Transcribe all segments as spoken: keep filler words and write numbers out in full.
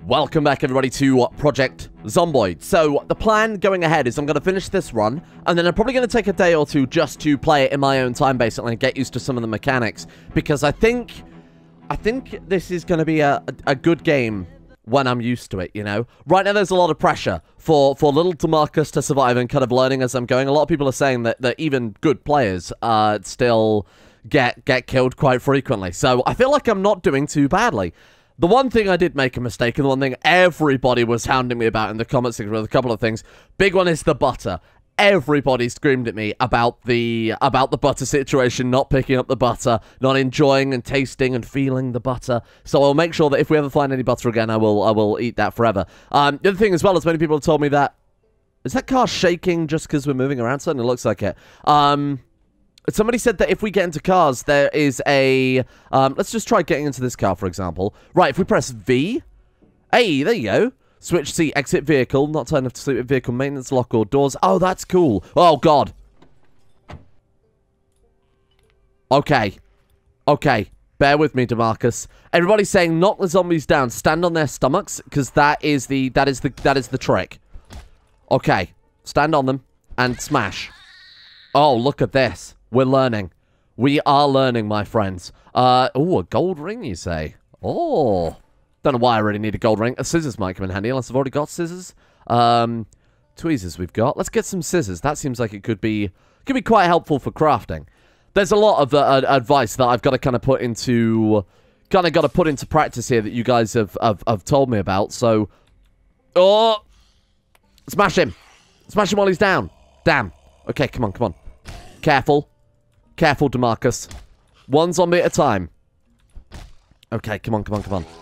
Welcome back, everybody, to Project Zomboid. So, the plan going ahead is I'm going to finish this run, and then I'm probably going to take a day or two just to play it in my own time, basically, and get used to some of the mechanics. Because I think... I think this is going to be a, a, a good game when I'm used to it, you know? Right now, there's a lot of pressure for, for little DeMarcus to survive and kind of learning as I'm going. A lot of people are saying that, that even good players uh, still get, get killed quite frequently. So, I feel like I'm not doing too badly. The one thing I did make a mistake, and the one thing everybody was hounding me about in the comments section with a couple of things. Big one is the butter. Everybody screamed at me about the about the butter situation, not picking up the butter, not enjoying and tasting and feeling the butter. So I'll make sure that if we ever find any butter again, I will I will eat that forever. Um, the other thing as well is many people have told me that... Is that car shaking just because we're moving around? Certainly looks like it. Um... Somebody said that if we get into cars, there is a... Um, let's just try getting into this car, for example. Right, if we press V... Hey, there you go. Switch seat, exit vehicle. Not turn off to sleep with vehicle maintenance, lock or doors. Oh, that's cool. Oh, God. Okay. Okay. Bear with me, DeMarcus. Everybody's saying knock the zombies down. Stand on their stomachs, because that is the... That is the... That is the trick. Okay. Stand on them and smash. Oh, look at this. We're learning. We are learning, my friends. Uh, oh, a gold ring, you say? Oh. Don't know why I really need a gold ring. A scissors might come in handy, unless I've already got scissors. Um, tweezers we've got. Let's get some scissors. That seems like it could be could be quite helpful for crafting. There's a lot of uh, advice that I've got to kind of put into... Kind of got to put into practice here that you guys have, have, have told me about, so... Oh! Smash him! Smash him while he's down. Damn. Okay, come on, come on. Careful. Careful, DeMarcus. One zombie at a time. Okay, come on, come on, come on.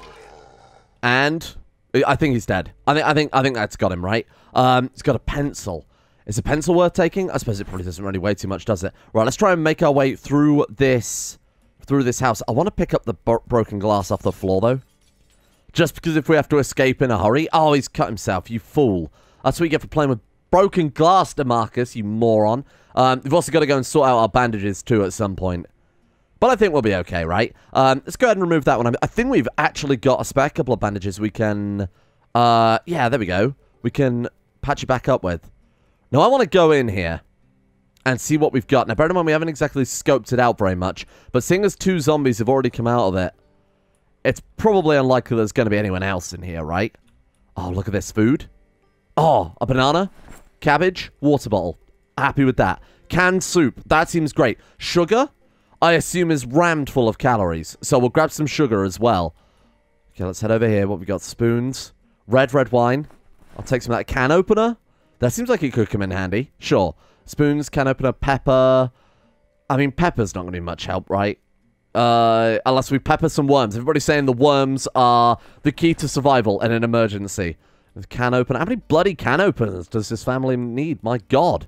And I think he's dead. I think I think I think that's got him, right? Um, he's got a pencil. Is a pencil worth taking? I suppose it probably doesn't really weigh too much, does it? Right, let's try and make our way through this through this house. I want to pick up the bro broken glass off the floor, though. Just because if we have to escape in a hurry. Oh, he's cut himself, you fool. That's what you get for playing with broken glass, DeMarcus, you moron. Um, we've also got to go and sort out our bandages, too, at some point. But I think we'll be okay, right? Um, let's go ahead and remove that one. I think we've actually got a spare couple of bandages we can... Uh, yeah, there we go. We can patch it back up with. Now, I want to go in here and see what we've got. Now, bear in mind, we haven't exactly scoped it out very much. But seeing as two zombies have already come out of it, it's probably unlikely there's going to be anyone else in here, right? Oh, look at this food. Oh, a banana, cabbage, water bottle. Happy with that. Canned soup. That seems great. Sugar, I assume, is rammed full of calories. So we'll grab some sugar as well. Okay, let's head over here. What we got? Spoons. Red, red wine. I'll take some of that. Can opener. That seems like it could come in handy. Sure. Spoons, can opener, pepper. I mean, pepper's not going to be much help, right? Uh, unless we pepper some worms. Everybody's saying the worms are the key to survival in an emergency. Can opener. How many bloody can openers does this family need? My God.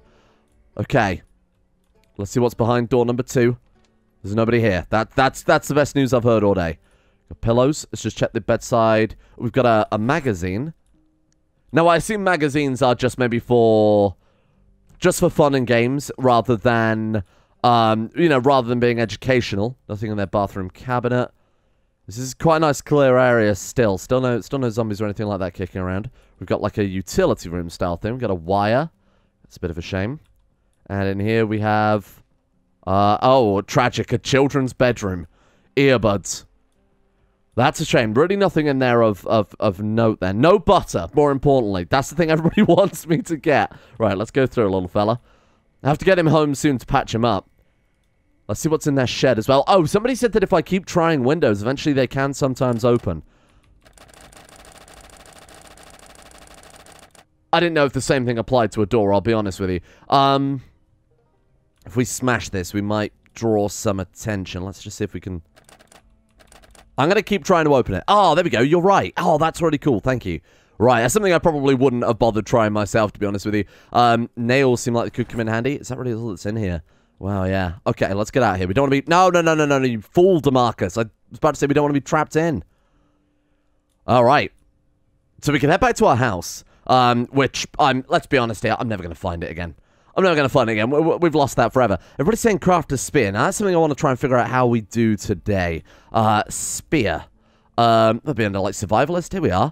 Okay. Let's see what's behind door number two. There's nobody here. That that's that's the best news I've heard all day. Got pillows. Let's just check the bedside. We've got a, a magazine. Now, I assume magazines are just maybe for... Just for fun and games, rather than... Um, you know, rather than being educational. Nothing in their bathroom cabinet. This is quite a nice clear area still. Still no, still no zombies or anything like that kicking around. We've got like a utility room style thing. We've got a wire. That's a bit of a shame. And in here we have... Uh, oh, tragic. A children's bedroom. Earbuds. That's a shame. Really nothing in there of, of, of note there. No butter, more importantly. That's the thing everybody wants me to get. Right, let's go through, little fella. I have to get him home soon to patch him up. Let's see what's in their shed as well. Oh, somebody said that if I keep trying windows, eventually they can sometimes open. I didn't know if the same thing applied to a door, I'll be honest with you. Um... If we smash this, we might draw some attention. Let's just see if we can... I'm going to keep trying to open it. Oh, there we go. You're right. Oh, that's really cool. Thank you. Right, that's something I probably wouldn't have bothered trying myself, to be honest with you. Um, nails seem like they could come in handy. Is that really all that's in here? Wow, yeah. Okay, let's get out of here. We don't want to be... No, no, no, no, no, no. You fool, DeMarcus. I was about to say we don't want to be trapped in. All right. So we can head back to our house, um, which, I'm. let's be honest here, I'm never going to find it again. I'm never going to find it again. We've lost that forever. Everybody's saying craft a spear. Now, that's something I want to try and figure out how we do today. Uh, spear. Um, that'll be under, like, survivalist. Here we are.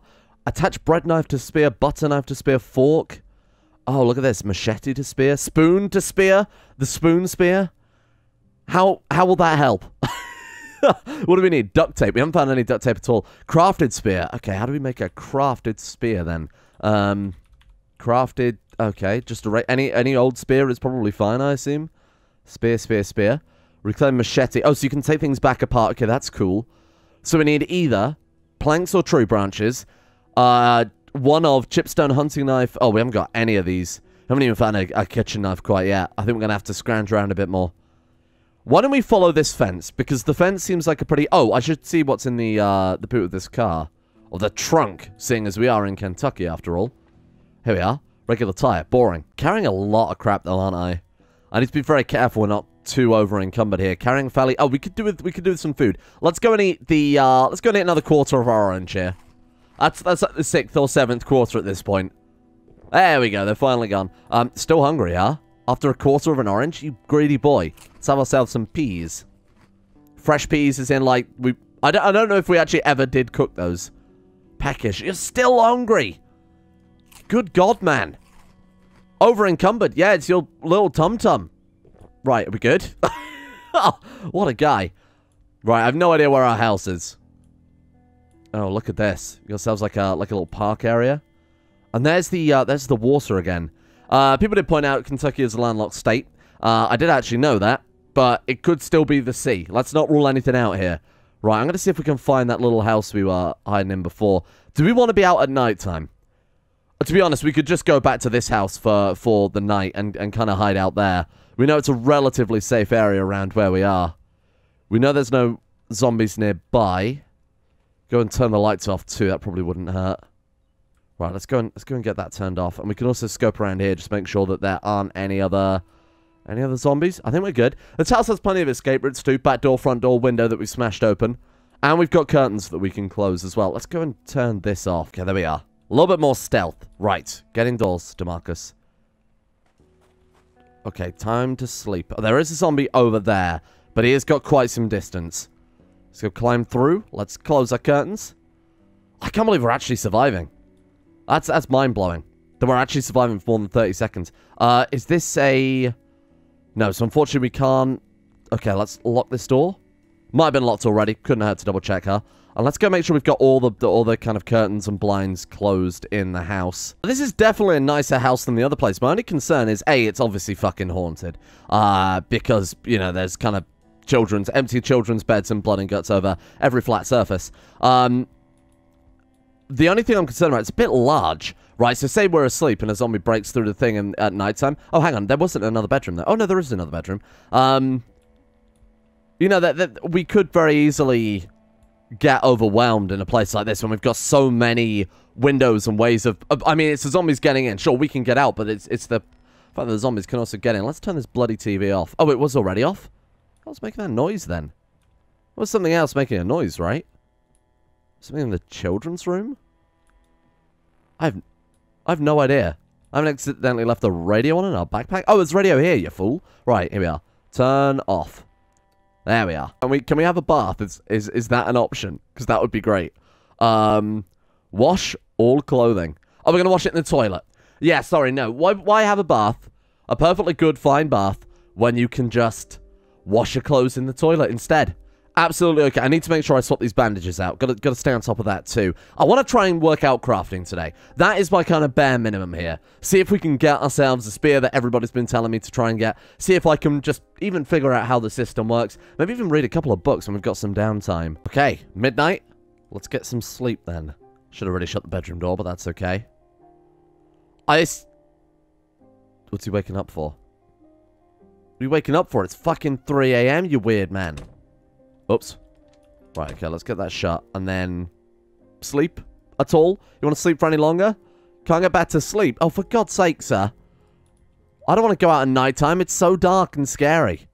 Attach bread knife to spear, butter knife to spear, fork. Oh, look at this. Machete to spear, spoon to spear, the spoon spear. How, how will that help? What do we need? Duct tape. We haven't found any duct tape at all. Crafted spear. Okay, how do we make a crafted spear then? Um, crafted. Okay, just a any any old spear is probably fine, I assume. Spear, spear, spear. Reclaim machete. Oh, so you can take things back apart. Okay, that's cool. So we need either planks or tree branches. Uh, one of chipstone hunting knife. Oh, we haven't got any of these. Haven't even found a, a kitchen knife quite yet. I think we're gonna have to scrounge around a bit more. Why don't we follow this fence? Because the fence seems like a pretty... Oh, I should see what's in the uh, the boot of this car. Or the trunk, seeing as we are in Kentucky, after all. Here we are. Regular tire. Boring. Carrying a lot of crap, though, aren't I? I need to be very careful we're not too over-encumbered here. Carrying fairly... Oh, we could do with we could do with some food. Let's go and eat the... Uh, let's go and eat another quarter of our orange here. That's, that's like the sixth or seventh quarter at this point. There we go. They're finally gone. Um, still hungry, huh? After a quarter of an orange? You greedy boy. Let's have ourselves some peas. Fresh peas is in, like, we... I don't, I don't know if we actually ever did cook those. Peckish. You're still hungry. Good God, man. Over encumbered. Yeah, it's your little tum-tum. Right, are we good? Oh, what a guy. Right, I have no idea where our house is. Oh, look at this. Yourselves like a like a little park area. And there's the uh, there's the water again. Uh, people did point out Kentucky is a landlocked state. Uh, I did actually know that, but it could still be the sea. Let's not rule anything out here. Right, I'm going to see if we can find that little house we were hiding in before. Do we want to be out at night time? To be honest, we could just go back to this house for, for the night and, and kind of hide out there. We know it's a relatively safe area around where we are. We know there's no zombies nearby. Go and turn the lights off too. That probably wouldn't hurt. Right, let's go and let's go and get that turned off. And we can also scope around here, just make sure that there aren't any other any other zombies. I think we're good. This house has plenty of escape routes too. Back door, front door, window that we smashed open. And we've got curtains that we can close as well. Let's go and turn this off. Okay, there we are. A little bit more stealth. Right. Get indoors, DeMarcus. Okay, time to sleep. Oh, there is a zombie over there, but he has got quite some distance. Let's go climb through. Let's close our curtains. I can't believe we're actually surviving. That's that's mind-blowing. That we're actually surviving for more than thirty seconds. Uh, is this a... No, so unfortunately we can't... Okay, let's lock this door. Might have been locked already. Couldn't hurt to double-check her. And let's go make sure we've got all the, the all the kind of curtains and blinds closed in the house. This is definitely a nicer house than the other place. My only concern is, A, it's obviously fucking haunted. Uh, because, you know, there's kind of children's, empty children's beds and blood and guts over every flat surface. Um... The only thing I'm concerned about, it's a bit large, right? So say we're asleep and a zombie breaks through the thing in, at nighttime. Oh, hang on. There wasn't another bedroom there. Oh, no, there is another bedroom. Um, you know, that, that we could very easily get overwhelmed in a place like this when we've got so many windows and ways of... of I mean, it's the zombies getting in. Sure, we can get out, but it's it's the fact that the zombies can also get in. Let's turn this bloody T V off. Oh, it was already off? I was making that noise then. There was something else making a noise, right? Something in the children's room? I've, I've no idea. I haven't accidentally left the radio on in our backpack. Oh, there's radio here, you fool. Right, here we are. Turn off. There we are. Can we, can we have a bath? Is, is, is that an option? Because that would be great. Um, wash all clothing. Oh, we're going to wash it in the toilet. Yeah, sorry, no. Why, why have a bath? A perfectly good, fine bath when you can just wash your clothes in the toilet instead. Absolutely okay. I need to make sure I swap these bandages out. Gotta, gotta stay on top of that too. I want to try and work out crafting today. That is my kind of bare minimum here. See if we can get ourselves a spear that everybody's been telling me to try and get. See if I can just even figure out how the system works. Maybe even read a couple of books when we've got some downtime. Okay, midnight. Let's get some sleep then. Should have already shut the bedroom door, but that's okay. I... What's he waking up for? What are you waking up for? It's fucking three A M, you weird man. Oops. Right, okay, let's get that shut. And then... Sleep? At all? You want to sleep for any longer? Can't get back to sleep. Oh, for God's sake, sir. I don't want to go out at night time. It's so dark and scary.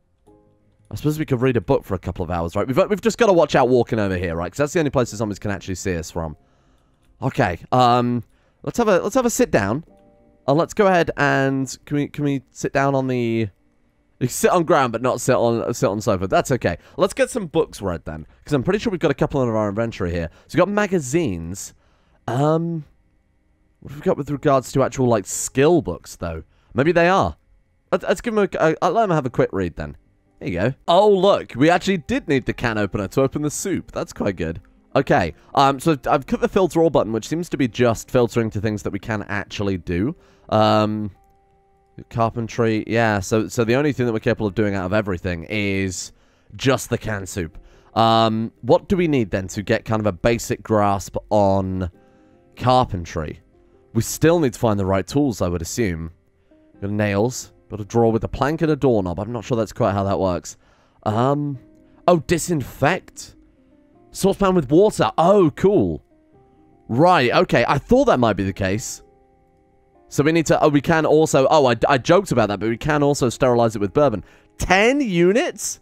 I suppose we could read a book for a couple of hours, right? We've, we've just got to watch out walking over here, right? Because that's the only place the zombies can actually see us from. Okay, um... Let's have a, let's have a sit down. And let's go ahead and... Can we, can we sit down on the... You can sit on ground, but not sit on sit on sofa. That's okay. Let's get some books read then, because I'm pretty sure we've got a couple in our inventory here. So we've got magazines. Um, what have we got with regards to actual, like, skill books, though? Maybe they are. Let's, let's give them a... I'll let them have a quick read, then. There you go. Oh, look. We actually did need the can opener to open the soup. That's quite good. Okay. Um, so I've cut the filter all button, which seems to be just filtering to things that we can actually do. Um... Carpentry, yeah, so so the only thing that we're capable of doing out of everything is just the canned soup. Um, what do we need then to get kind of a basic grasp on carpentry? We still need to find the right tools, I would assume. Got nails, got a drawer with a plank and a doorknob. I'm not sure that's quite how that works. Um, oh, disinfect. Saucepan with water. Oh, cool. Right, okay, I thought that might be the case. So we need to... Oh, we can also... Oh, I, I joked about that, but we can also sterilize it with bourbon. Ten units?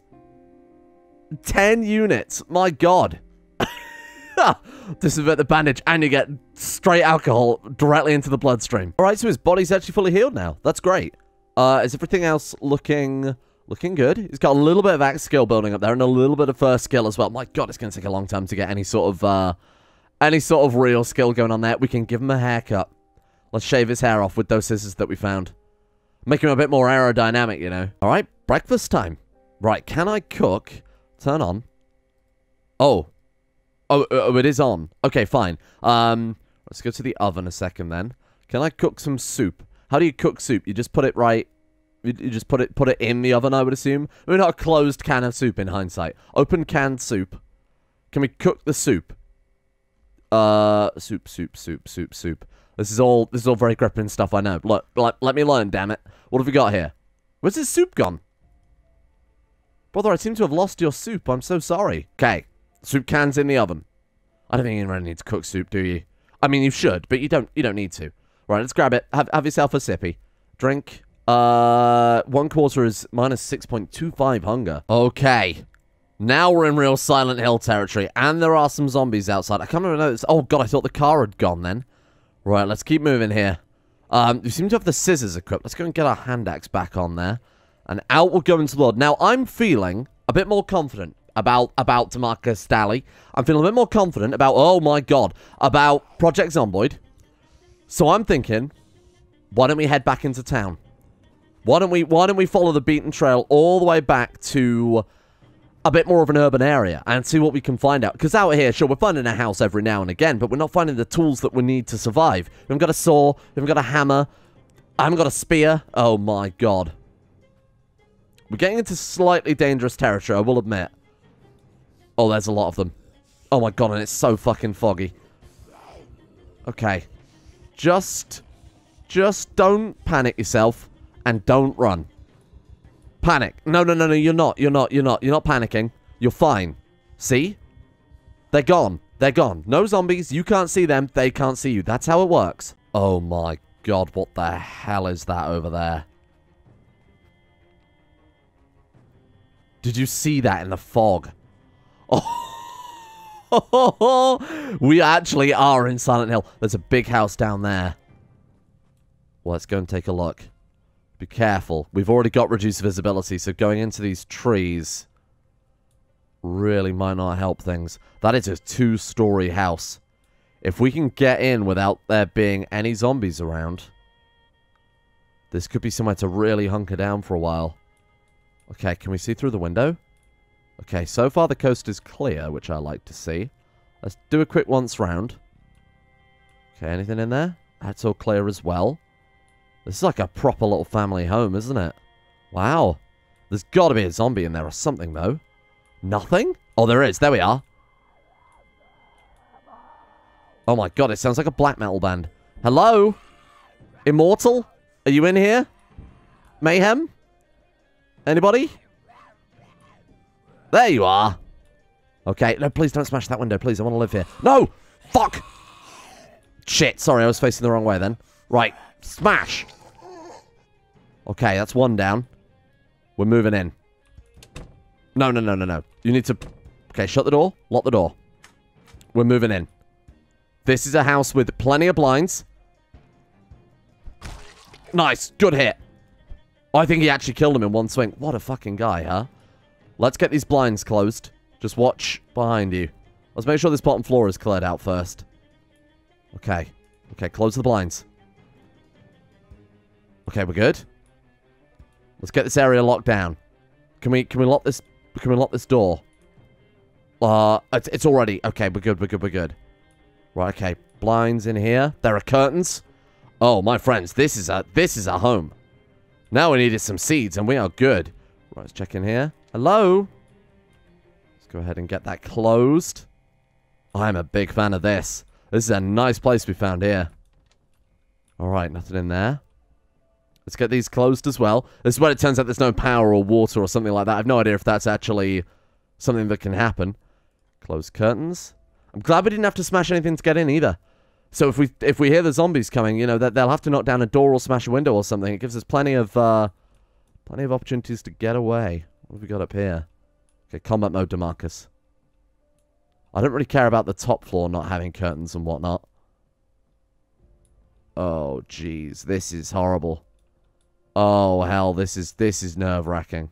Ten units. My God. Disinfect the bandage, and you get straight alcohol directly into the bloodstream. All right, so his body's actually fully healed now. That's great. Uh, is everything else looking... Looking good? He's got a little bit of axe skill building up there, and a little bit of first skill as well. My God, it's going to take a long time to get any sort of... Uh, any sort of real skill going on there. We can give him a haircut. Let's shave his hair off with those scissors that we found. Make him a bit more aerodynamic, you know. All right, breakfast time. Right, can I cook? Turn on. Oh. Oh, oh, it is on. Okay, fine. Um, let's go to the oven a second then. Can I cook some soup? How do you cook soup? You just put it right... You, you just put it put it in the oven, I would assume. We're not a closed can of soup in hindsight. Open canned soup. Can we cook the soup? Uh, soup, soup, soup, soup, soup. This is all this is all very gripping stuff, I know. Look, let, let me learn, damn it. What have we got here? Where's this soup gone? Brother, I seem to have lost your soup. I'm so sorry. Okay, soup can's in the oven. I don't think you really need to cook soup, do you? I mean, you should, but you don't you don't need to. Right, let's grab it. Have, have yourself a sippy. Drink. Uh, one quarter is minus six point two five hunger. Okay. Now we're in real Silent Hill territory, and there are some zombies outside. I can't remember notice. Oh, God, I thought the car had gone then. Right, let's keep moving here. Um, we seem to have the scissors equipped. Let's go and get our hand axe back on there. And out we'll go into the Lord. Now, I'm feeling a bit more confident about, about Demarcus Daly. I'm feeling a bit more confident about, oh my God, about Project Zomboid. So I'm thinking, why don't we head back into town? Why don't we, why don't we follow the beaten trail all the way back to... a bit more of an urban area and see what we can find out. Because out here, sure, we're finding a house every now and again, but we're not finding the tools that we need to survive. We haven't got a saw. We haven't got a hammer. I haven't got a spear. Oh, my God. We're getting into slightly dangerous territory, I will admit. Oh, there's a lot of them. Oh, my God, and it's so fucking foggy. Okay. Just, just don't panic yourself and don't run. Panic. No, no, no, no, you're not. You're not. You're not. You're not panicking. You're fine. See? They're gone. They're gone. No zombies. You can't see them. They can't see you. That's how it works. Oh my God. What the hell is that over there? Did you see that in the fog? Oh, we actually are in Silent Hill. There's a big house down there. Well, let's go and take a look. Be careful. We've already got reduced visibility, so going into these trees really might not help things. That is a two-story house. If we can get in without there being any zombies around, this could be somewhere to really hunker down for a while. Okay, can we see through the window? Okay, so far the coast is clear, which I like to see. Let's do a quick once round. Okay, anything in there? That's all clear as well. This is like a proper little family home, isn't it? Wow. There's got to be a zombie in there or something, though. Nothing? Oh, there is. There we are. Oh my God, it sounds like a black metal band. Hello? Immortal? Are you in here? Mayhem? Anybody? There you are. Okay, no, please don't smash that window, please. I want to live here. No! Fuck! Shit, sorry, I was facing the wrong way then. Right, smash! Okay, that's one down. We're moving in. No, no, no, no, no. You need to... Okay, shut the door. Lock the door. We're moving in. This is a house with plenty of blinds. Nice. Good hit. I think he actually killed him in one swing. What a fucking guy, huh? Let's get these blinds closed. Just watch behind you. Let's make sure this bottom floor is cleared out first. Okay. Okay, close the blinds. Okay, we're good. Let's get this area locked down. Can we can we lock this can we lock this door? Uh it's, it's already okay, we're good, we're good, we're good. Right, okay. Blinds in here. There are curtains. Oh, my friends, this is a this is a home. Now we needed some seeds and we are good. Right, let's check in here. Hello? Let's go ahead and get that closed. I'm a big fan of this. This is a nice place we found here. Alright, nothing in there. Let's get these closed as well. This is where it turns out there's no power or water or something like that. I have no idea if that's actually something that can happen. Close curtains. I'm glad we didn't have to smash anything to get in either. So if we if we hear the zombies coming, you know, that they'll have to knock down a door or smash a window or something. It gives us plenty of uh, plenty of opportunities to get away. What have we got up here? Okay, combat mode, DeMarcus. I don't really care about the top floor not having curtains and whatnot. Oh, jeez, this is horrible. Oh hell, this is this is nerve-wracking.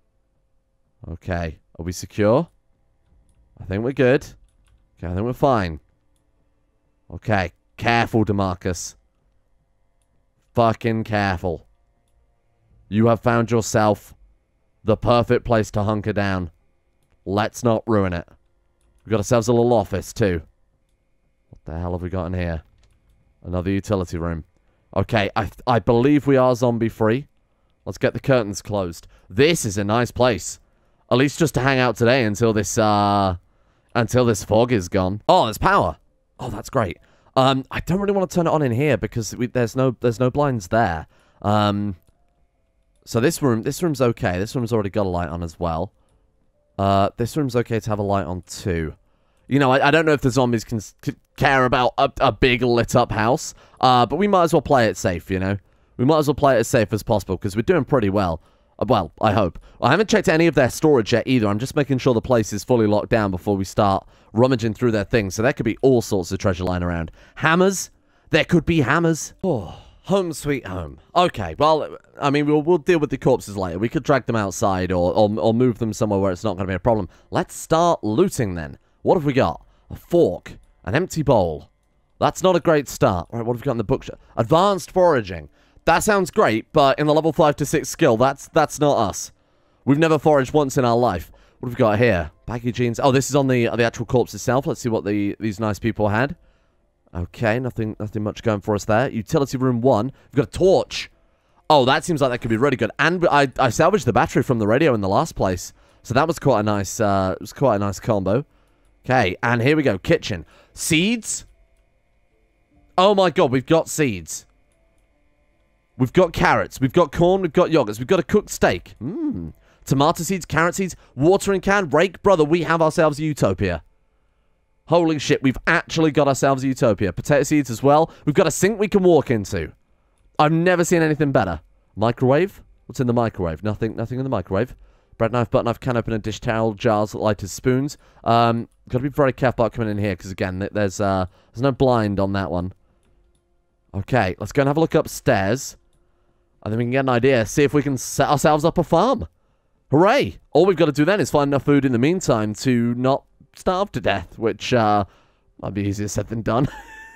Okay, are we secure? I think we're good. Okay, I think we're fine. Okay, careful, DeMarcus. Fucking careful. You have found yourself the perfect place to hunker down. Let's not ruin it. We've got ourselves a little office, too. What the hell have we got in here? Another utility room. Okay, I, I believe we are zombie-free. Let's get the curtains closed. This is a nice place. At least just to hang out today until this, uh... until this fog is gone. Oh, there's power. Oh, that's great. Um, I don't really want to turn it on in here because we, there's no there's no blinds there. Um, so this room this room's okay. This room's already got a light on as well. Uh, this room's okay to have a light on too. You know, I, I don't know if the zombies can, can care about a, a big lit up house. Uh, but we might as well play it safe. You know, we might as well play it as safe as possible because we're doing pretty well. Uh, well, I hope. I haven't checked any of their storage yet either. I'm just making sure the place is fully locked down before we start rummaging through their things. So there could be all sorts of treasure lying around. Hammers? There could be hammers. Oh, home sweet home. Okay, well, I mean, we'll, we'll deal with the corpses later. We could drag them outside or, or, or move them somewhere where it's not going to be a problem. Let's start looting then. What have we got? A fork. An empty bowl. That's not a great start. All right, what have we got in the bookshelf? Advanced foraging. That sounds great, but in the level five to six skill, that's that's not us. We've never foraged once in our life. What have we got here? Baggy jeans. Oh, this is on the the actual corpse itself. Let's see what the these nice people had. Okay, nothing nothing much going for us there. Utility room one. We've got a torch. Oh, that seems like that could be really good. And I I salvaged the battery from the radio in the last place, so that was quite a nice uh, it was quite a nice combo. Okay, and here we go. Kitchen. Seeds. Oh my god, we've got seeds. We've got carrots, we've got corn, we've got yogurts, we've got a cooked steak. Mmm. Tomato seeds, carrot seeds, watering can, rake. Brother, we have ourselves a utopia. Holy shit, we've actually got ourselves a utopia. Potato seeds as well. We've got a sink we can walk into. I've never seen anything better. Microwave? What's in the microwave? Nothing nothing in the microwave. Bread knife, butter knife, can opener, dish towel, jars, light as spoons. Um, got to be very careful about coming in here, because again, there's, uh, there's no blind on that one. Okay, let's go and have a look upstairs. And then we can get an idea, see if we can set ourselves up a farm. Hooray! All we've got to do then is find enough food in the meantime to not starve to death, which, uh, might be easier said than done.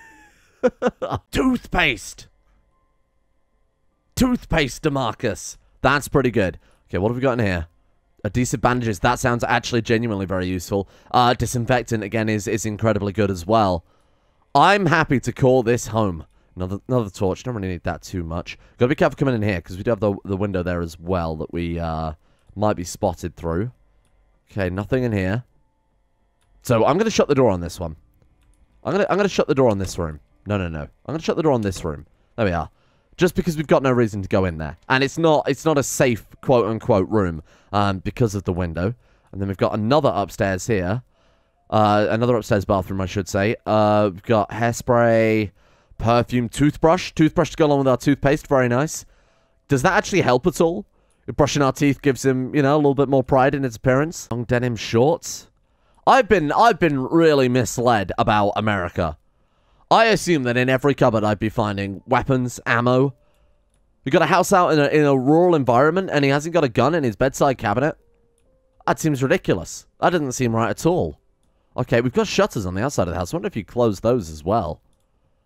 Toothpaste! Toothpaste, DeMarcus! That's pretty good. Okay, what have we got in here? Adhesive bandages. That sounds actually genuinely very useful. Uh, disinfectant, again, is, is incredibly good as well. I'm happy to call this home. Another, another torch. Don't really need that too much. Gotta be careful coming in here, because we do have the, the window there as well that we uh, might be spotted through. Okay, nothing in here. So I'm gonna shut the door on this one. I'm gonna I'm gonna shut the door on this room. No, no, no. I'm gonna shut the door on this room. There we are. Just because we've got no reason to go in there, and it's not it's not a safe quote unquote room um, because of the window. And then we've got another upstairs here. Uh, another upstairs bathroom, I should say. Uh, we've got hairspray. Perfume, toothbrush. Toothbrush to go along with our toothpaste. Very nice. Does that actually help at all? Brushing our teeth gives him, you know, a little bit more pride in its appearance. Long denim shorts. I've been, I've been really misled about America. I assume that in every cupboard I'd be finding weapons, ammo. We got a house out in a, in a rural environment and he hasn't got a gun in his bedside cabinet. That seems ridiculous. That doesn't seem right at all. Okay, we've got shutters on the outside of the house. I wonder if you close those as well.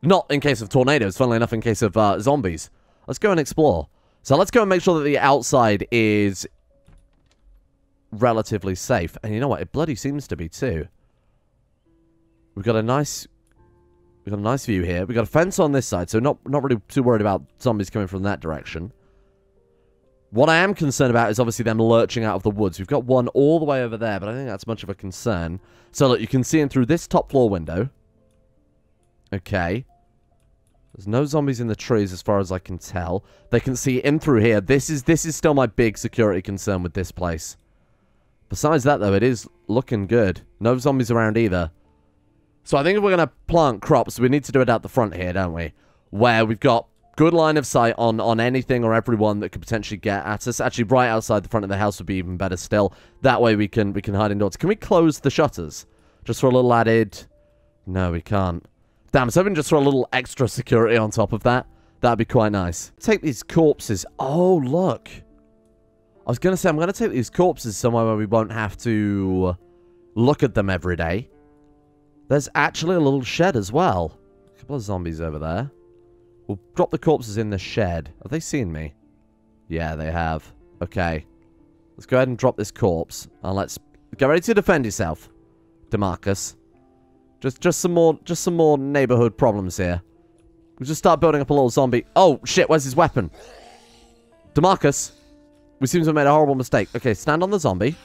Not in case of tornadoes, funnily enough, in case of uh, zombies. Let's go and explore. So let's go and make sure that the outside is relatively safe. And you know what? It bloody seems to be too. We've got a nice... We've got a nice view here. We've got a fence on this side, so not, not really too worried about zombies coming from that direction. What I am concerned about is obviously them lurching out of the woods. We've got one all the way over there, but I think that's much of a concern. So look, you can see in through this top floor window. Okay. There's no zombies in the trees as far as I can tell. They can see in through here. This is this is still my big security concern with this place. Besides that, though, it is looking good. No zombies around either. So I think if we're going to plant crops, we need to do it out the front here, don't we? Where we've got good line of sight on, on anything or everyone that could potentially get at us. Actually, right outside the front of the house would be even better still. That way we can we can hide indoors. Can we close the shutters? Just for a little added... No, we can't. Damn, so we can just throw a little extra security on top of that. That'd be quite nice. Take these corpses. Oh, look. I was going to say, I'm going to take these corpses somewhere where we won't have to look at them every day. There's actually a little shed as well. A couple of zombies over there. We'll drop the corpses in the shed. Have they seen me? Yeah, they have. Okay. Let's go ahead and drop this corpse. And let's get ready to defend yourself, DeMarcus. Just just some more just some more neighborhood problems here. We'll just start building up a little zombie. Oh, shit, where's his weapon? DeMarcus. We seem to have made a horrible mistake. Okay, stand on the zombie.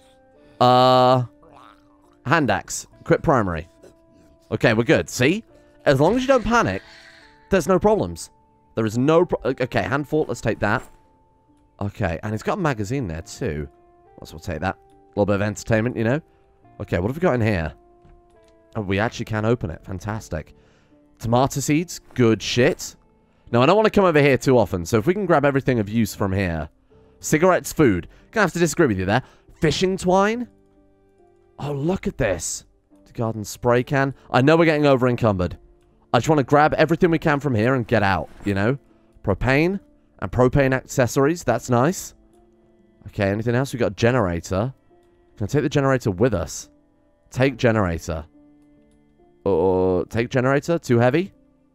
Uh, hand axe. Quit primary. Okay, we're good. See? As long as you don't panic, there's no problems. There is no pro okay, hand fort. Let's take that. Okay, and it's got a magazine there too. Let's we'll take that. A little bit of entertainment, you know? Okay, what have we got in here? Oh, we actually can open it. Fantastic. Tomato seeds. Good shit. Now, I don't want to come over here too often, so if we can grab everything of use from here. Cigarettes, food. Gonna have to disagree with you there. Fishing twine? Oh, look at this. Garden spray can. I know we're getting over encumbered. I just want to grab everything we can from here and get out, you know? Propane and propane accessories. That's nice. Okay, anything else? We got a generator. Can I take the generator with us? Take generator. Or take generator? Too heavy?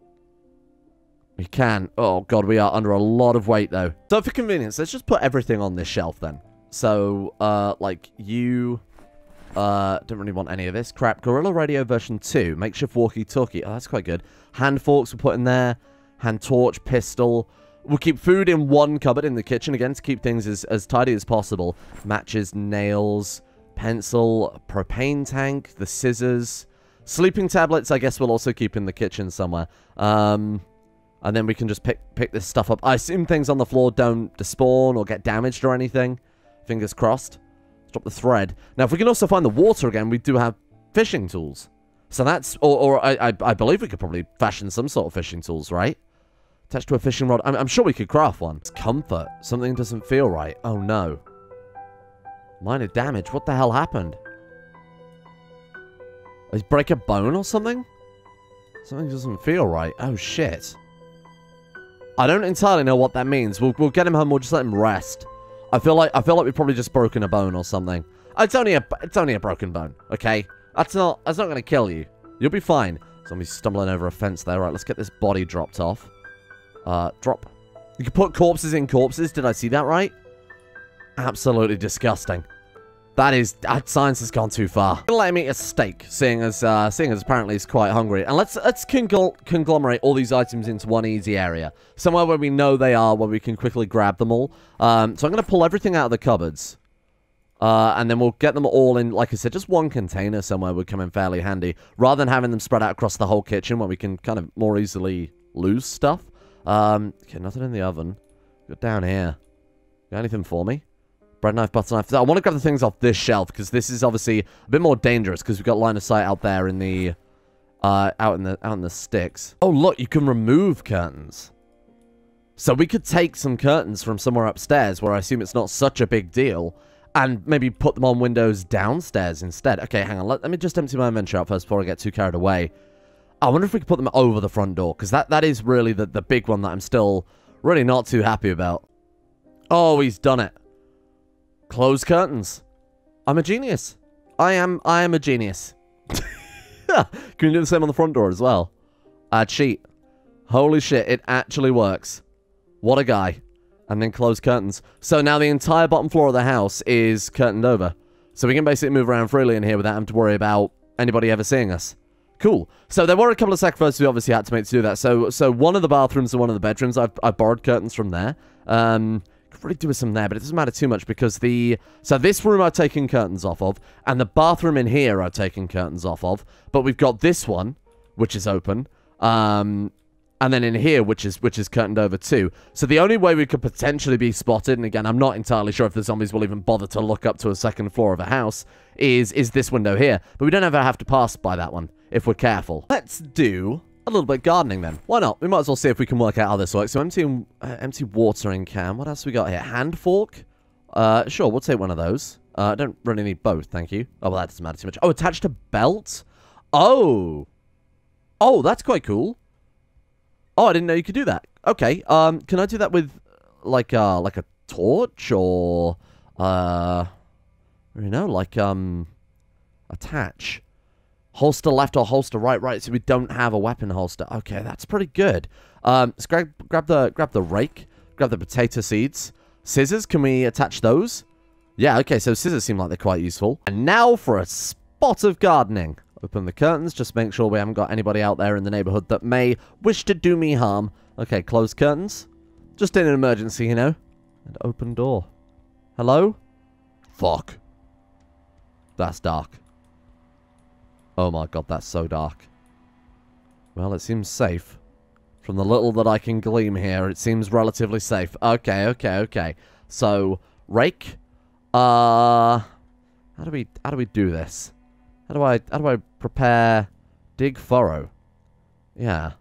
We can. Oh, God, we are under a lot of weight, though. So, for convenience, let's just put everything on this shelf, then. So, uh, like, you... Uh, don't really want any of this. Crap. Gorilla Radio version two. Makeshift walkie-talkie. Oh, that's quite good. Hand forks we'll put in there. Hand torch, pistol. We'll keep food in one cupboard in the kitchen, again, to keep things as, as tidy as possible. Matches, nails, pencil, propane tank, the scissors. Sleeping tablets, I guess we'll also keep in the kitchen somewhere. Um... And then we can just pick pick this stuff up. I assume things on the floor don't despawn or get damaged or anything. Fingers crossed. Let's drop the thread. Now, if we can also find the water again, we do have fishing tools. So that's... Or, or I, I, I believe we could probably fashion some sort of fishing tools, right? Attached to a fishing rod. I'm, I'm sure we could craft one. It's comfort. Something doesn't feel right. Oh, no. Minor damage. What the hell happened? Did he break a bone or something? Something doesn't feel right. Oh, shit. I don't entirely know what that means. We'll, we'll get him home. We'll just let him rest. I feel like I feel like we've probably just broken a bone or something. It's only a it's only a broken bone. Okay, that's not that's not gonna kill you. You'll be fine. Somebody's stumbling over a fence there. Right, let's get this body dropped off. Uh, drop. You can put corpses in corpses. Did I see that right? Absolutely disgusting. That is, that science has gone too far. I'm gonna let him eat a steak, seeing as, uh, seeing as apparently he's quite hungry. And let's, let's congl conglomerate all these items into one easy area. Somewhere where we know they are, where we can quickly grab them all. Um, so I'm gonna pull everything out of the cupboards. Uh, and then we'll get them all in, like I said, just one container somewhere would come in fairly handy. Rather than having them spread out across the whole kitchen, where we can kind of more easily lose stuff. Um, okay, nothing in the oven. Go down here. Got anything for me? Bread knife, butter knife. I want to grab the things off this shelf, because this is obviously a bit more dangerous, because we've got line of sight out there in the, uh, out in the, out in the sticks. Oh, look, you can remove curtains. So we could take some curtains from somewhere upstairs, where I assume it's not such a big deal, and maybe put them on windows downstairs instead. Okay, hang on. Let, let me just empty my inventory out first before I get too carried away. I wonder if we could put them over the front door, because that, that is really the, the big one that I'm still really not too happy about. Oh, he's done it. Close curtains. I'm a genius. I am I am a genius. Can you do the same on the front door as well? Uh, cheat. Holy shit, it actually works. What a guy. And then close curtains. So now the entire bottom floor of the house is curtained over. So we can basically move around freely in here without having to worry about anybody ever seeing us. Cool. So there were a couple of sacrifices we obviously had to make to do that. So so one of the bathrooms and one of the bedrooms, I've, I've borrowed curtains from there. Um, could really do with some there, but it doesn't matter too much because the... So this room I've taken curtains off of, and the bathroom in here I've taken curtains off of. But we've got this one, which is open. Um... And then in here, which is which is curtained over too. So the only way we could potentially be spotted, and again, I'm not entirely sure if the zombies will even bother to look up to a second floor of a house, is, is this window here. But we don't ever have to pass by that one, if we're careful. Let's do a little bit of gardening then. Why not? We might as well see if we can work out how this works. So empty, uh, empty watering can. What else we got here? Hand fork? Uh, sure, we'll take one of those. Uh, I don't really need both, thank you. Oh, well, that doesn't matter too much. Oh, attached to belt? Oh. Oh, that's quite cool. Oh, I didn't know you could do that. Okay, um, can I do that with, like, uh, like a torch, or, uh, you know, like, um, attach. Holster left or holster right, right, so we don't have a weapon holster. Okay, that's pretty good. Um, let's grab, grab the, grab the rake, grab the potato seeds. Scissors, can we attach those? Yeah, okay, so scissors seem like they're quite useful. And now for a spot of gardening. Open the curtains, just make sure we haven't got anybody out there in the neighborhood that may wish to do me harm. Okay, close curtains. Just in an emergency, you know. And open door. Hello? Fuck. That's dark. Oh my god, that's so dark. Well, it seems safe. From the little that I can glean here, it seems relatively safe. Okay, okay, okay. So, rake. Uh, how do we, how do we do this? How do I, how do I prepare dig furrow? Yeah.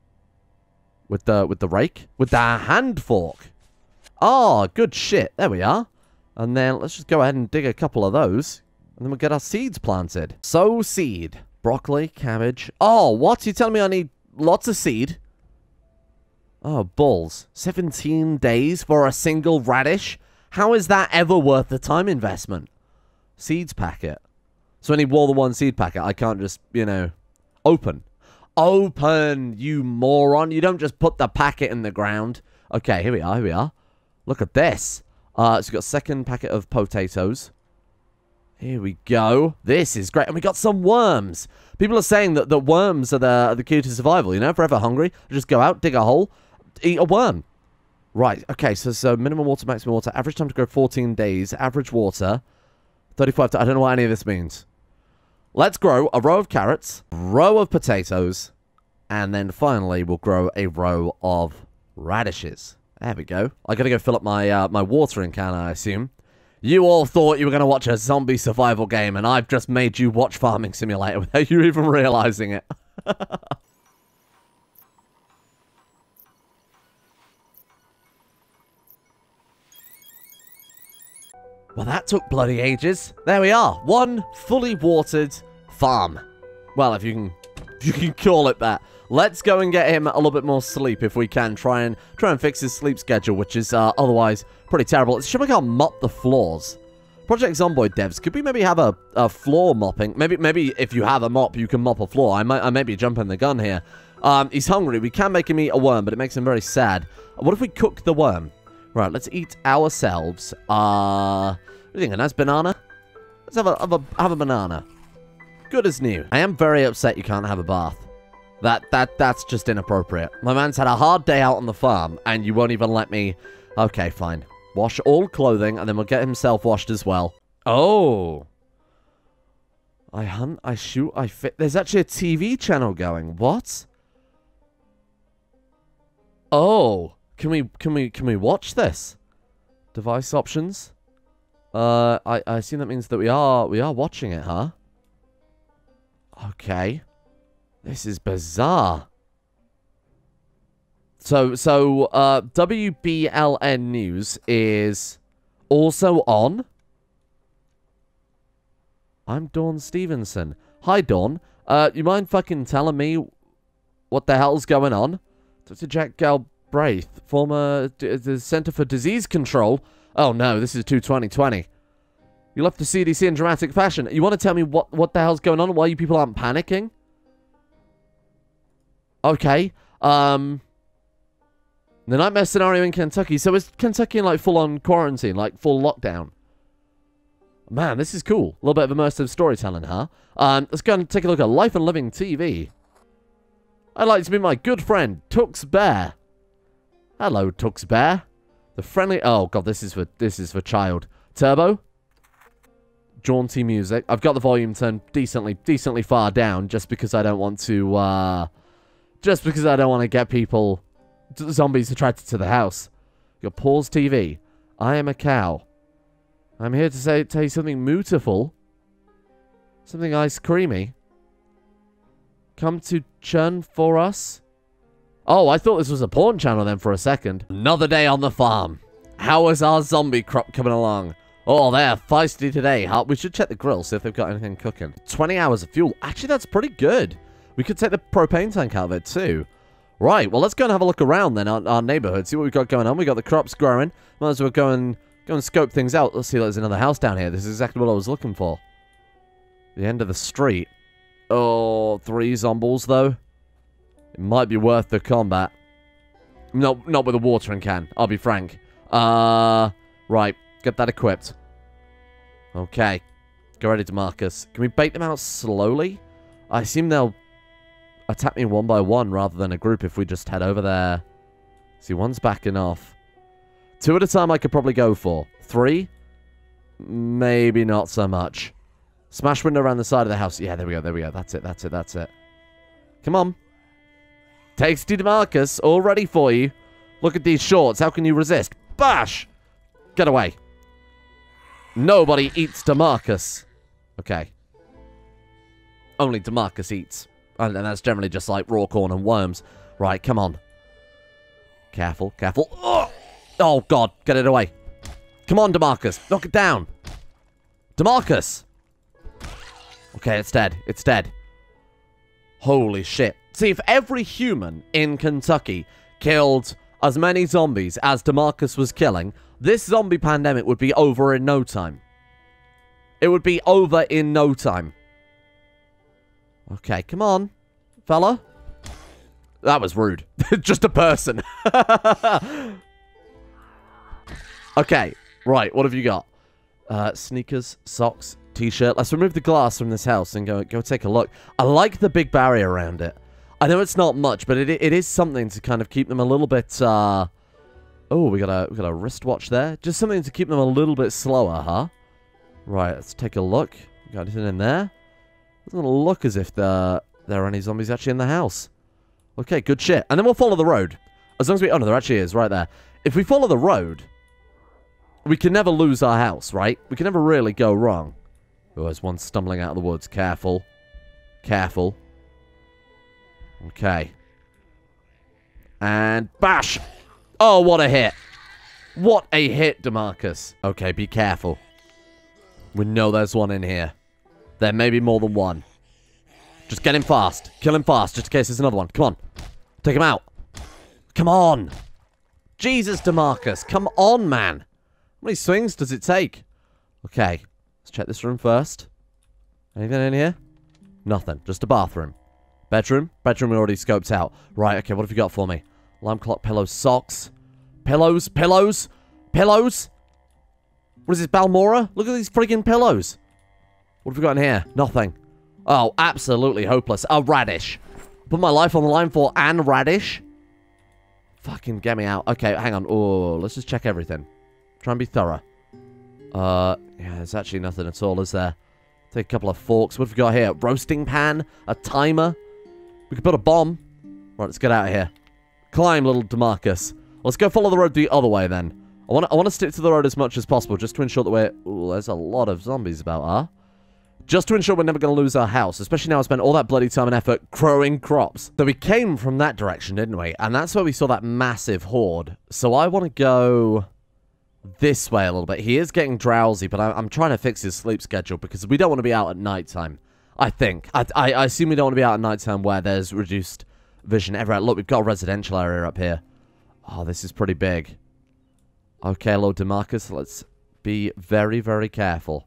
With the, with the rake? With the hand fork. Oh, good shit. There we are. And then let's just go ahead and dig a couple of those. And then we'll get our seeds planted. Sow seed. Broccoli, cabbage. Oh, what? You telling me I need lots of seed? Oh, balls. seventeen days for a single radish? How is that ever worth the time investment? Seeds packet. So I need more than one seed packet. I can't just, you know, open. Open, you moron. You don't just put the packet in the ground. Okay, here we are, here we are. Look at this. Uh, so we've got second packet of potatoes. Here we go. This is great. And we got some worms. People are saying that the worms are the, are the key to survival, you know? Forever hungry. Just go out, dig a hole, eat a worm. Right, okay, so, so minimum water, maximum water. Average time to grow fourteen days. Average water, thirty-five. I don't know what any of this means. Let's grow a row of carrots, row of potatoes, and then finally we'll grow a row of radishes. There we go. I gotta go fill up my uh, my watering can, I assume. You all thought you were gonna watch a zombie survival game, and I've just made you watch Farming Simulator without you even realizing it. Well, that took bloody ages. There we are. One fully watered farm. Well, if you can, if you can call it that. Let's go and get him a little bit more sleep if we can. Try and try and fix his sleep schedule, which is uh, otherwise pretty terrible. It's a shame I can't mop the floors. Project Zomboid devs, could we maybe have a, a floor mopping? Maybe maybe if you have a mop, you can mop a floor. I might I may be jumping the gun here. Um, he's hungry. We can make him eat a worm, but it makes him very sad. What if we cook the worm? Right, let's eat ourselves. Uh, what do you think, a nice banana? Let's have a, have a, have a banana. Good as new. I am very upset you can't have a bath. That, that, that's just inappropriate. My man's had a hard day out on the farm, and you won't even let me... Okay, fine. Wash all clothing, and then we'll get himself washed as well. Oh. I hunt, I shoot, I fit... There's actually a T V channel going. What? Oh. Can we, can we, can we watch this? Device options? Uh, I, I assume that means that we are, we are watching it, huh? Okay. This is bizarre. So, so, uh, W B L N News is also on? I'm Dawn Stevenson. Hi, Dawn. Uh, you mind fucking telling me what the hell's going on? Doctor Jack Galbraith, former d the Center for Disease Control. Oh no, this is two twenty twenty. You left the C D C in dramatic fashion. You want to tell me what, what the hell's going on? Why you people aren't panicking? Okay. Um, the nightmare scenario in Kentucky. So is Kentucky in like full-on quarantine, like full lockdown? Man, this is cool. A little bit of immersive storytelling, huh? Um, let's go and take a look at Life and Living T V. I'd like to meet my good friend, Tux Bear. Hello, Tux Bear. The friendly... Oh, God, this is for this is for child. Turbo. Jaunty music. I've got the volume turned decently, decently far down just because I don't want to, uh... Just because I don't want to get people... Zombies attracted to the house. Your pause T V. I am a cow. I'm here to say, tell you something mootiful. Something ice creamy. Come to churn for us? Oh, I thought this was a porn channel then for a second. Another day on the farm. How is our zombie crop coming along? Oh, they're feisty today, huh? We should check the grill, see if they've got anything cooking. twenty hours of fuel. Actually, that's pretty good. We could take the propane tank out of it too. Right, well, let's go and have a look around then, our, our neighborhood. See what we've got going on. We've got the crops growing. Might as well go and... Go and scope things out. Let's see, there's another house down here. This is exactly what I was looking for. The end of the street. Oh, three zombies, though. It might be worth the combat. No, not with a watering can, I'll be frank. Uh, right. Get that equipped. Okay. Get ready to Marcus. Can we bait them out slowly? I assume they'll attack me one by one rather than a group if we just head over there. See, one's backing off. Two at a time I could probably go for. Three? Maybe not so much. Smash window around the side of the house. Yeah, there we go, there we go. That's it, that's it, that's it. Come on. Tasty DeMarcus, all ready for you. Look at these shorts. How can you resist? Bash! Get away. Nobody eats DeMarcus. Okay. Only DeMarcus eats. And that's generally just like raw corn and worms. Right, come on. Careful, careful. Oh! Oh, God. Get it away. Come on, DeMarcus. Knock it down. DeMarcus. Okay, it's dead. It's dead. Holy shit. See, if every human in Kentucky killed as many zombies as DeMarcus was killing, this zombie pandemic would be over in no time. It would be over in no time. Okay, come on, fella. That was rude. Just a person. Okay, right, what have you got? Uh, sneakers, socks, t-shirt. Let's remove the glass from this house and go go take a look. I like the big barrier around it. I know it's not much, but it it is something to kind of keep them a little bit, uh... Oh, we got a, we got a wristwatch there. Just something to keep them a little bit slower, huh? Right, let's take a look. Got anything in there? Doesn't look as if there, there are any zombies actually in the house. Okay, good shit. And then we'll follow the road. As long as we... Oh, no, there actually is, right there. If we follow the road... We can never lose our house, right? We can never really go wrong. Oh, there's one stumbling out of the woods. Careful. Careful. Okay. And bash! Oh, what a hit. What a hit, DeMarcus. Okay, be careful. We know there's one in here. There may be more than one. Just get him fast. Kill him fast, just in case there's another one. Come on. Take him out. Come on. Jesus, DeMarcus. Come on, man. How many swings does it take? Okay. Let's check this room first. Anything in here? Nothing. Just a bathroom. Bedroom? Bedroom we already scoped out. Right, okay, what have you got for me? Alarm clock, pillows, socks. Pillows, pillows, pillows. What is this, Balmora? Look at these freaking pillows. What have we got in here? Nothing. Oh, absolutely hopeless. A radish. Put my life on the line for an radish. Fucking get me out. Okay, hang on. Oh, let's just check everything. Try and be thorough. Uh, yeah, there's actually nothing at all, is there? Take a couple of forks. What have we got here? Roasting pan? A timer? We could put a bomb. Right, let's get out of here. Climb, little DeMarcus. Let's go follow the road the other way, then. I want to I want to stick to the road as much as possible, just to ensure that we're... Ooh, there's a lot of zombies about, huh? Just to ensure we're never going to lose our house, especially now I spent all that bloody time and effort growing crops. So we came from that direction, didn't we? And that's where we saw that massive horde. So I want to go... this way a little bit. He is getting drowsy, but I, I'm trying to fix his sleep schedule because we don't want to be out at nighttime. I think. I, I, I assume we don't want to be out at nighttime where there's reduced vision everywhere. Look, we've got a residential area up here. Oh, this is pretty big. Okay, hello, DeMarcus. Let's be very, very careful.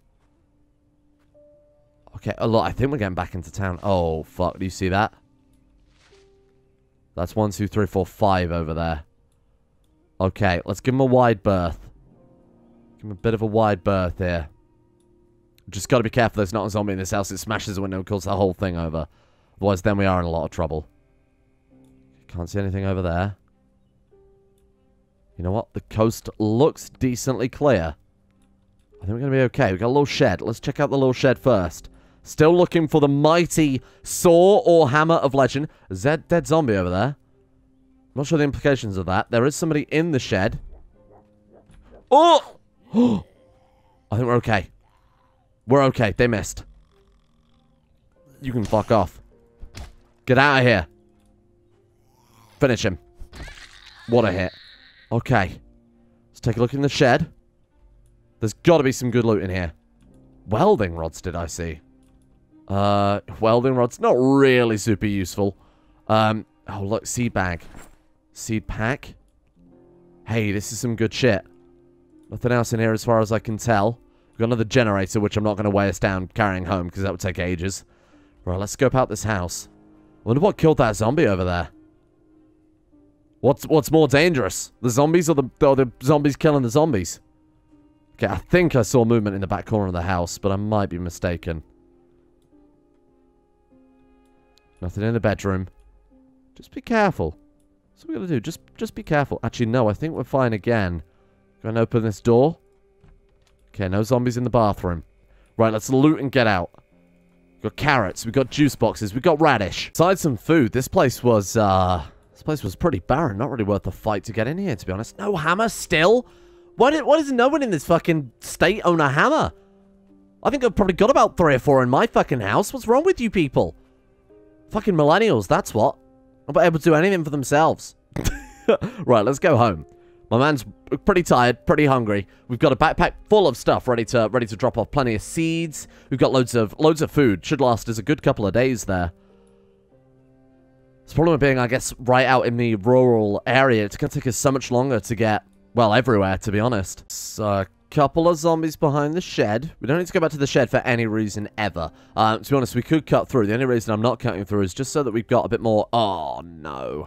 Okay, oh, look, I think we're getting back into town. Oh, fuck. Do you see that? That's one, two, three, four, five over there. Okay, let's give him a wide berth. Give him a bit of a wide berth here. Just got to be careful there's not a zombie in this house. It smashes the window and kills the whole thing over. Otherwise, then we are in a lot of trouble. Can't see anything over there. You know what? The coast looks decently clear. I think we're going to be okay. We've got a little shed. Let's check out the little shed first. Still looking for the mighty saw or hammer of legend. Is there a dead zombie over there? Not sure the implications of that. There is somebody in the shed. Oh! I think we're okay. We're okay. They missed. You can fuck off. Get out of here. Finish him. What a hit. Okay. Let's take a look in the shed. There's got to be some good loot in here. Welding rods, did I see? Uh, welding rods. Not really super useful. Um, oh, look. Seed bag. Seed pack. Hey, this is some good shit. Nothing else in here as far as I can tell. We've got another generator, which I'm not going to weigh us down carrying home, because that would take ages. Right, let's scope out this house. I wonder what killed that zombie over there. What's what's more dangerous? The zombies or the, or the zombies killing the zombies? Okay, I think I saw movement in the back corner of the house, but I might be mistaken. Nothing in the bedroom. Just be careful. That's what we gotta do. Just, just be careful. Actually, no, I think we're fine again. Go and open this door. Okay, no zombies in the bathroom. Right, let's loot and get out. We've got carrots. We've got juice boxes. We've got radish. Besides some food, this place was, uh... This place was pretty barren. Not really worth the fight to get in here, to be honest. No hammer still? Why, did, why does no one in this fucking state own a hammer? I think I've probably got about three or four in my fucking house. What's wrong with you people? Fucking millennials, that's what. Not able to do anything for themselves. Right, let's go home. My man's pretty tired, pretty hungry. We've got a backpack full of stuff ready to ready to drop off. Plenty of seeds. We've got loads of loads of food. Should last us a good couple of days there. The problem being, I guess, right out in the rural area, it's going to take us so much longer to get, well, everywhere, to be honest. So, a couple of zombies behind the shed. We don't need to go back to the shed for any reason ever. Uh, to be honest, we could cut through. The only reason I'm not cutting through is just so that we've got a bit more... Oh, no.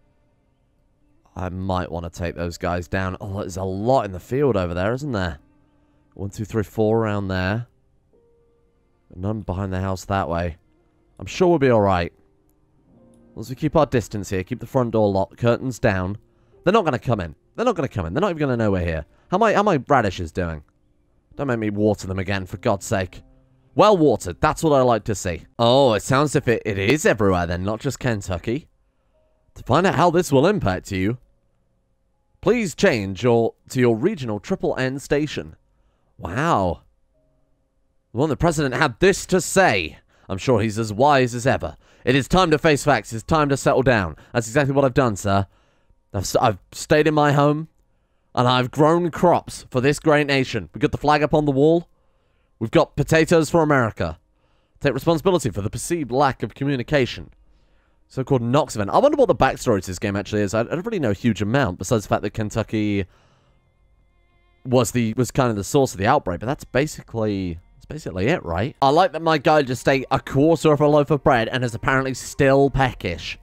I might want to take those guys down. Oh, there's a lot in the field over there, isn't there? One, two, three, four around there. None behind the house that way. I'm sure we'll be alright. As long as we keep our distance here, keep the front door locked, curtains down. They're not going to come in. They're not going to come in. They're not even going to know we're here. How my, how my radishes doing? Don't make me water them again, for God's sake. Well watered. That's what I like to see. Oh, it sounds as if it, it is everywhere then, not just Kentucky. To find out how this will impact you, please change your to your regional triple N station. Wow. Well, the president had this to say. I'm sure he's as wise as ever. It is time to face facts. It's time to settle down. That's exactly what I've done, sir. I've, I've stayed in my home, and I've grown crops for this great nation. We've got the flag up on the wall. We've got potatoes for America. Take responsibility for the perceived lack of communication. So-called Knox event. I wonder what the backstory to this game actually is. I don't really know a huge amount, besides the fact that Kentucky was the was kind of the source of the outbreak, but that's basically... basically it, right? I like that my guy just ate a quarter of a loaf of bread and is apparently still peckish.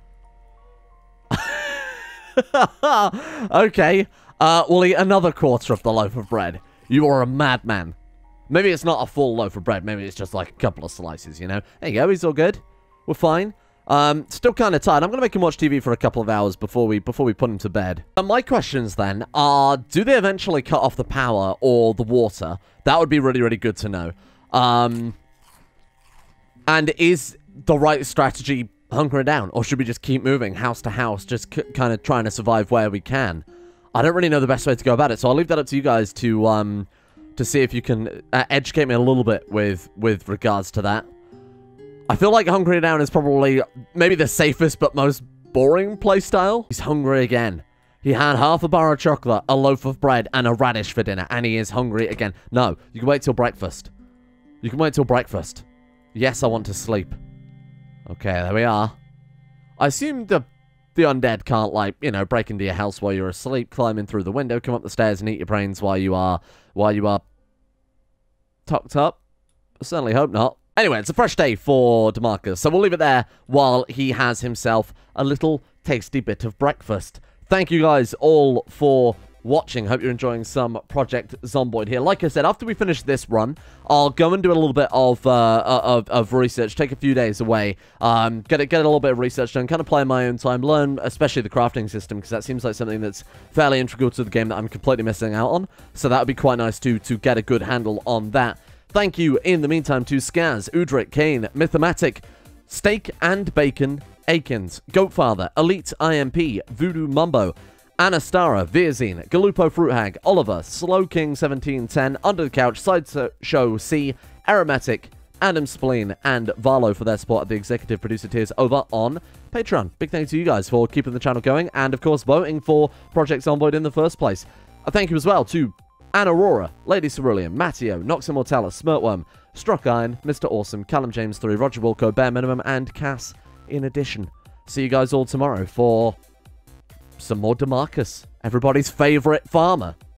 Okay. Uh, we'll eat another quarter of the loaf of bread. You are a madman. Maybe it's not a full loaf of bread. Maybe it's just like a couple of slices, you know? There you go. He's all good. We're fine. Um, still kind of tired. I'm going to make him watch T V for a couple of hours before we before we put him to bed. And my questions then are, do they eventually cut off the power or the water? That would be really, really good to know. Um, and is the right strategy hunkering down? Or should we just keep moving house to house, just c kind of trying to survive where we can? I don't really know the best way to go about it, so I'll leave that up to you guys to, um, to see if you can uh, educate me a little bit with, with regards to that. I feel like hunkering down is probably maybe the safest but most boring playstyle. He's hungry again. He had half a bar of chocolate, a loaf of bread, and a radish for dinner, and he is hungry again. No, you can wait till breakfast. You can wait till breakfast. Yes, I want to sleep. Okay, there we are. I assume the the undead can't, like, you know, break into your house while you're asleep, climb in through the window, come up the stairs and eat your brains while you are, while you are tucked up. I certainly hope not. Anyway, it's a fresh day for DeMarcus, so we'll leave it there while he has himself a little tasty bit of breakfast. Thank you guys all for watching. Hope you're enjoying some Project Zomboid here. Like I said, after we finish this run, I'll go and do a little bit of uh, of, of research, take a few days away, um, get, a, get a little bit of research done, kind of play in my own time, learn especially the crafting system, because that seems like something that's fairly integral to the game that I'm completely missing out on. So that would be quite nice to, to get a good handle on that. Thank you, in the meantime, to Skaz, Udric, Kane, Mythomatic, Steak and Bacon, Akins, Goatfather, Elite I M P, Voodoo Mumbo, Anastara, Virzine, Galupo Fruit Hag, Oliver, Slow King seventeen ten, Under the Couch, Sideshow C, Aromatic, Adam Spleen, and Varlo for their support at the executive producer tiers over on Patreon. Big thank you to you guys for keeping the channel going and, of course, voting for Project Zomboid in the first place. A thank you as well to Anna Aurora, Lady Cerulean, Matteo, Nox Immortalis, Smirtworm, Struck Iron, Mister Awesome, Callum James three, Roger Wilco, Bare Minimum, and Cass in addition. See you guys all tomorrow for some more DeMarcus, everybody's favourite farmer.